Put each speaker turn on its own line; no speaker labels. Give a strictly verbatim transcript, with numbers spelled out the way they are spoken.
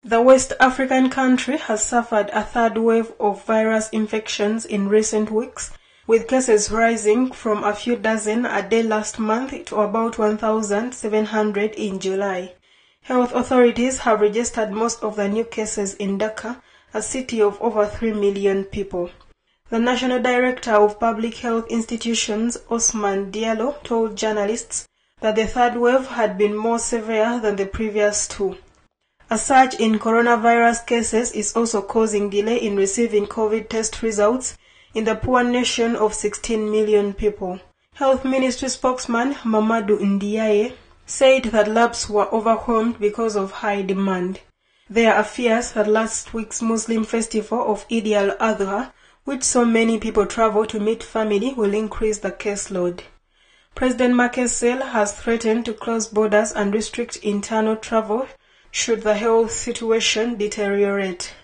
The West African country has suffered a third wave of virus infections in recent weeks, with cases rising from a few dozen a day last month to about one thousand seven hundred in July. Health authorities have registered most of the new cases in Dakar, a city of over three million people. The National Director of Public Health Institutions, Osman Diallo, told journalists that the third wave had been more severe than the previous two. A surge in coronavirus cases is also causing delay in receiving COVID test results in the poor nation of sixteen million people. Health Ministry spokesman Mamadou Ndiaye said that labs were overwhelmed because of high demand. There are fears that last week's Muslim festival of Eid al-Adha, which so many people travel to meet family, will increase the caseload. President Macky Sall has threatened to close borders and restrict internal travel should the health situation deteriorate.